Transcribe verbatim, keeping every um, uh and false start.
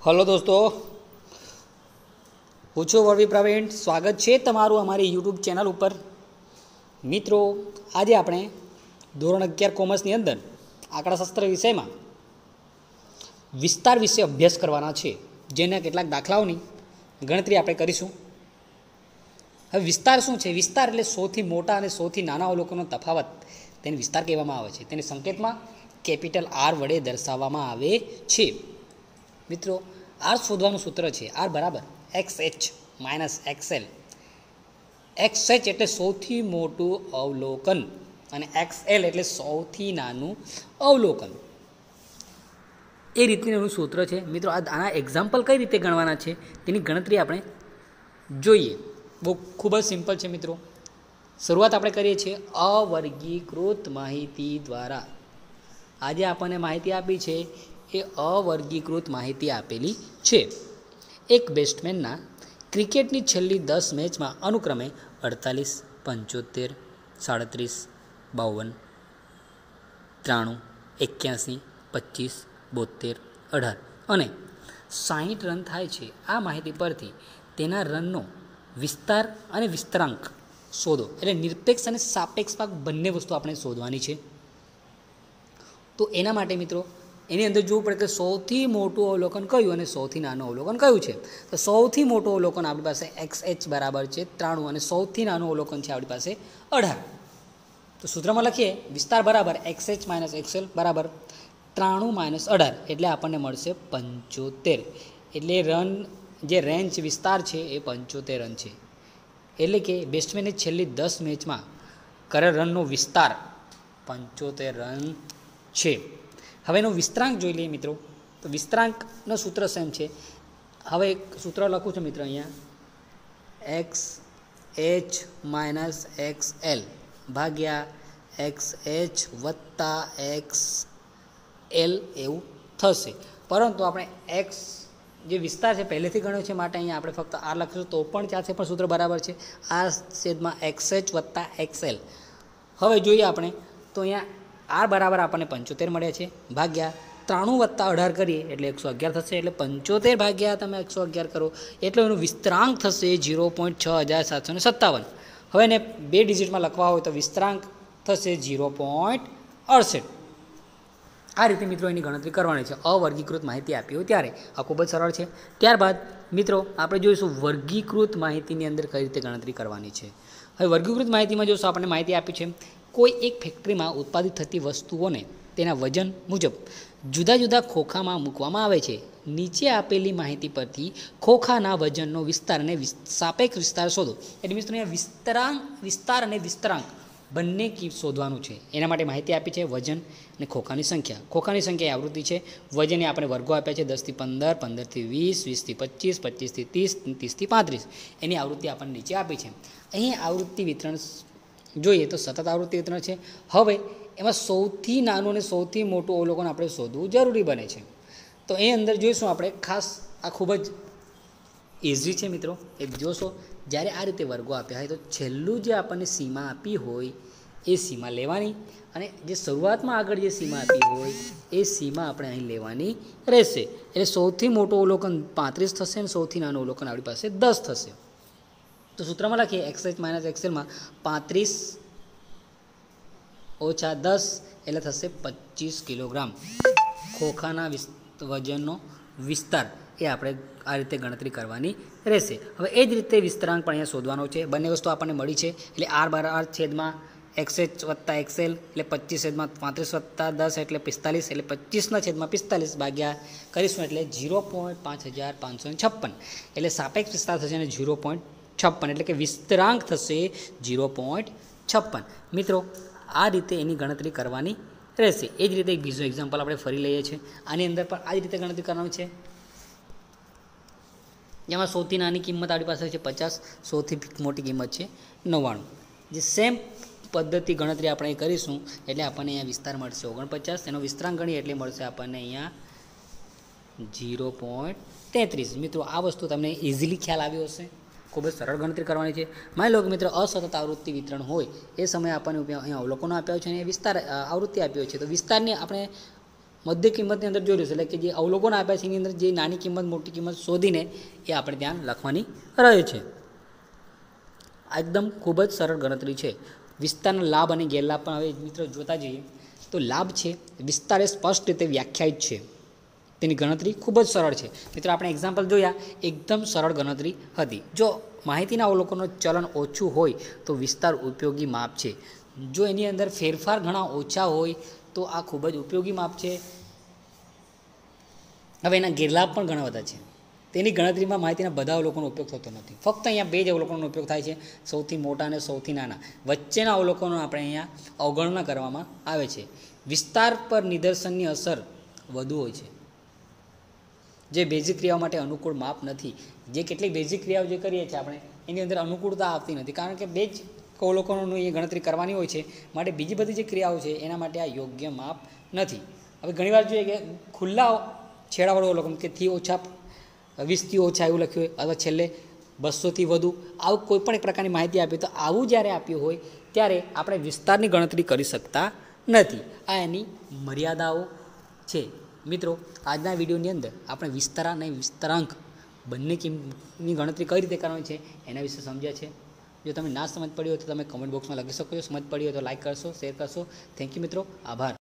Hello દોસ્તો, હું છું વરવી પ્રવીણ. સ્વાગત છે તમારું અમારી યુટ્યુબ ચેનલ ઉપર. મિત્રો, આજે આપણે ધોરણ અગિયાર કોમર્સની અંદર આંકડાશાસ્ત્ર વિષયમાં વિસ્તાર વિશે અભ્યાસ કરવાના છે, જેના કેટલાક દાખલાઓની ગણતરી આપણે કરીશું. હવે વિસ્તાર શું છે? વિસ્તાર એટલે સૌથી મોટા અને સૌથી નાના અવલોકનનો તફાવત તેને વિસ્તાર કહેવામાં આવે છે. તેને સંકેતમાં કેપિટલ આર વડે દર્શાવવામાં આવે છે. મિત્રો, આર શોધવાનું સૂત્ર છે આર બરાબર X H minus X L. X H એટલે સૌથી મોટું અવલોકન અને એક્સ એલ એટલે સૌથી નાનું અવલોકન. એ રીતનું સૂત્ર છે. મિત્રો, આ આના એક્ઝામ્પલ કઈ રીતે ગણવાના છે તેની ગણતરી આપણે જોઈએ. બહુ ખૂબ જ સિમ્પલ છે. મિત્રો, શરૂઆત આપણે કરીએ છીએ અવર્ગીકૃત માહિતી દ્વારા. આજે આપણને માહિતી આપી છે એ અવર્ગીકૃત માહિતી આપેલી છે. એક બેટ્સમેનના ક્રિકેટની છેલ્લી દસ મેચમાં અનુક્રમે અડતાલીસ, પંચોતેર, સાડત્રીસ, બાવન, ત્રાણું, એક્યાસી, પચીસ, બોતેર, અઢાર અને સાહીઠ રન થાય છે. આ માહિતી પરથી તેના રનનો વિસ્તાર અને વિસ્તરાંક શોધો. એટલે નિરપેક્ષ અને સાપેક્ષ ભાગ બંને વસ્તુ આપણે શોધવાની છે. તો એના માટે મિત્રો એની અંદર જોવું પડે કે સૌથી મોટું અવલોકન કયું અને સૌથી નાનું અવલોકન કયું છે. તો સૌથી મોટું અવલોકન આપણી પાસે એક્સ એચ બરાબર છે ત્રાણું અને સૌથી નાનું અવલોકન છે આપણી પાસે અઢાર. તો સૂત્રમાં લખીએ વિસ્તાર બરાબર એક્સ એચ માઇનસ એક્સએલ બરાબર ત્રાણું માઇનસ અઢાર એટલે આપણને મળશે પંચોતેર. એટલે રન જે રેન્જ વિસ્તાર છે એ પંચોતેર રન છે. એટલે કે બેટ્સમેનની છેલ્લી દસ મેચમાં કરેલ રનનો વિસ્તાર પંચોતેર રન છે. હવે એનો વિસ્તરાંક જોઈ લઈએ મિત્રો. તો વિસ્તરાંકનો સૂત્ર સેમ છે. હવે એક સૂત્ર લખું છું મિત્રો અહીંયા, X H minus X L ભાગ્યા એક્સ એચ વત્તા એક્સ એલ એવું થશે. પરંતુ આપણે એક્સ જે વિસ્તાર છે પહેલેથી ગણ્યો છે માટે અહીંયા આપણે ફક્ત આર લખીશું તો પણ ચાલશે, પણ સૂત્ર બરાબર છે આર છેદમાં એક્સ એચ વત્તા એક્સ એલ. હવે જોઈએ આપણે તો અહીંયા આર બરાબર આપણને પંચોતેર મળે છે ભાગ્યા ત્રાણું વત્તા અઢાર કરીએ એટલે એકસો અગિયાર થશે. એટલે પંચોતેર ભાગ્યા તમે એકસો અગિયાર કરો એટલે એનું વિસ્તરાંક થશે ઝીરો પોઈન્ટ છ હજાર સાતસો ને સત્તાવન. હવે એને બે ડિજિટમાં લખવા હોય તો વિસ્તરાંક થશે ઝીરો પોઈન્ટ અડસઠ. આ રીતે મિત્રો એની ગણતરી કરવાની છે અવર્ગીકૃત માહિતી આપી હોય ત્યારે. આ ખૂબ જ સરળ છે. ત્યારબાદ મિત્રો આપણે જોઈશું વર્ગીકૃત માહિતીની અંદર કઈ રીતે ગણતરી કરવાની છે. હવે વર્ગીકૃત માહિતીમાં જોઈશું આપણને માહિતી આપી છે કોઈ એક ફેક્ટરીમાં ઉત્પાદિત થતી વસ્તુઓને તેના વજન મુજબ જુદા જુદા ખોખામાં મૂકવામાં આવે છે. નીચે આપેલી માહિતી પરથી ખોખાના વજનનો વિસ્તાર અને સાપેક્ષ વિસ્તાર શોધો. એટલે મિત્રો અહીંયા વિસ્તરાંક વિસ્તાર અને વિસ્તરાંક બંને કી શોધવાનું છે. એના માટે માહિતી આપી છે વજન અને ખોખાની સંખ્યા. ખોખાની સંખ્યા એ આવૃત્તિ છે. વજને આપણે વર્ગો આપ્યા છે દસથી પંદર, પંદરથી વીસ, વીસથી પચીસ, પચીસથી ત્રીસ, ત્રીસથી પાંત્રીસ. એની આવૃત્તિ આપણને નીચે આપી છે. અહીં આવૃત્તિ વિતરણ જોઈએ તો સતત આવૃત્તિ વિતરણ છે. હવે એમાં સૌથી નાનું અને સૌથી મોટું અવલોકન આપણે શોધવું જરૂરી બને છે. તો એ અંદર જોઈશું આપણે ખાસ. આ ખૂબ જ ઇઝી છે મિત્રો. એ જોશો જ્યારે આ રીતે વર્ગો આપ્યા હોય તો છેલ્લું જે આપણને સીમા આપી હોય એ સીમા લેવાની અને જે શરૂઆતમાં આગળ જે સીમા આપી હોય એ સીમા આપણે અહીં લેવાની રહેશે. એટલે સૌથી મોટું અવલોકન પાંત્રીસ થશે અને સૌથી નાનું અવલોકન આપણી પાસે દસ થશે. તો સૂત્રમાં લખીએ એક્સ એચ માઇનસ એક્સએલમાં પાંત્રીસ ઓછા દસ એટલે થશે પચીસ કિલોગ્રામ ખોખાના વજનનો વિસ્તાર. એ આપણે આ રીતે ગણતરી કરવાની રહેશે. હવે એ જ રીતે વિસ્તરાંક પણ અહીંયા શોધવાનો છે. બંને વસ્તુ આપણને મળી છે. એટલે આર બાર આર છેદમાં એક્સ એચ વત્તા એક્સએલ એટલે પચીસ છેદમાં પાંત્રીસ વત્તા દસ એટલે પિસ્તાલીસ એટલે પચીસના છેદમાં પિસ્તાલીસ ભાગ્યા કરીશું એટલે ઝીરો પોઈન્ટ પાંચ હજાર પાંચસો છપ્પન એટલે સાપેક્ષ વિસ્તાર થશે અને ઝીરો પોઈન્ટ છપ્પન એટલે કે વિસ્તરાંક થશે ઝીરો પોઈન્ટ છપ્પન. મિત્રો, આ રીતે એની ગણતરી કરવાની રહેશે. એ જ રીતે એક બીજું એક્ઝામ્પલ આપણે ફરી લઈએ છીએ. આની અંદર પણ આ જ રીતે ગણતરી કરવાની છે. જેમાં સૌથી નાની કિંમત આપણી પાસે છે પચાસ, સૌથી મોટી કિંમત છે નવ્વાણું. જે સેમ પદ્ધતિ ગણતરી આપણે કરીશું એટલે આપણને અહીંયા વિસ્તાર મળશે ઓગણપચાસ. એનો વિસ્તરાંક ગણીએ એટલે મળશે આપણને અહીંયા ઝીરો પોઈન્ટ તેત્રીસ. મિત્રો, આ વસ્તુ તમને ઇઝીલી ખ્યાલ આવ્યો હશે. ખૂબ જ સરળ ગણતરી કરવાની છે. માની લો કે મિત્રો અસતત આવૃત્તિ વિતરણ હોય એ સમયે આપણને અહીંયા અવલોકનો આપ્યા છે અને વિસ્તાર આવૃત્તિ આપી હોય છે. તો વિસ્તારની આપણે મધ્ય કિંમતની અંદર જોઈ રહ્યું છે, એટલે કે જે અવલોકન આપ્યા છે એની અંદર જે નાની કિંમત મોટી કિંમત શોધીને એ આપણે ત્યાં લખવાની રહે છે. આ એકદમ ખૂબ જ સરળ ગણતરી છે. વિસ્તારના લાભ અને ગેરલાભ પણ હવે મિત્રો જોતા જઈએ તો લાભ છે વિસ્તાર એ સ્પષ્ટ રીતે વ્યાખ્યાયિત છે, તેની ગણતરી ખૂબ જ સરળ છે. મિત્રો આપણે એક્ઝામ્પલ જોયા, એકદમ સરળ ગણતરી હતી. જો માહિતીના અવલોકનનું ચલણ ઓછું હોય તો વિસ્તાર ઉપયોગી માપ છે. જો એની અંદર ફેરફાર ઘણા ઓછા હોય તો આ ખૂબ જ ઉપયોગી માપ છે. હવે એના ગેરલાભ પણ ઘણા બધા છે. તેની ગણતરીમાં માહિતીના બધા અવલોકનનો ઉપયોગ થતો નથી. ફક્ત અહીંયા બે જ અવલોકનોનો ઉપયોગ થાય છે, સૌથી મોટા અને સૌથી નાના. વચ્ચેના અવલોકનો આપણે અહીંયા અવગણના કરવામાં આવે છે. વિસ્તાર પર નિદર્શનની અસર વધુ હોય છે, જે બેઝિક ક્રિયાઓ માટે અનુકૂળ માપ નથી. જે કેટલીક બેઝિક ક્રિયાઓ જે કરીએ છીએ આપણે એની અંદર અનુકૂળતા આવતી નથી, કારણ કે બે જ અવલોકનોની એ ગણતરી કરવાની હોય છે, માટે બીજી બધી જે ક્રિયાઓ છે એના માટે આ યોગ્ય માપ નથી. હવે ઘણીવાર જોઈએ કે ખુલ્લા છેડાવાળું અવલોકન કે થી ઓછા વીસથી ઓછા એવું લખ્યું હોય, અથવા છેલ્લે બસોથી વધુ, આવું કોઈ પણ એક પ્રકારની માહિતી આપી તો આવું જ્યારે આપ્યું હોય ત્યારે આપણે વિસ્તારની ગણતરી કરી શકતા નથી. આ એની મર્યાદાઓ છે. મિત્રો આજના વિડીયોની અંદર આપણે વિસ્તાર અને વિસ્તારાંક બંને કિંમતની ગણતરી કઈ રીતે કરવાની છે એના વિશે સમજ્યા છે. જો તમે ના સમજ પડી હોય તો તમે કમેન્ટ બોક્સમાં લખી શકો છો. સમજ પડી હોય તો લાઈક કરશો, શેર કરશો. થેન્ક યુ મિત્રો, આભાર.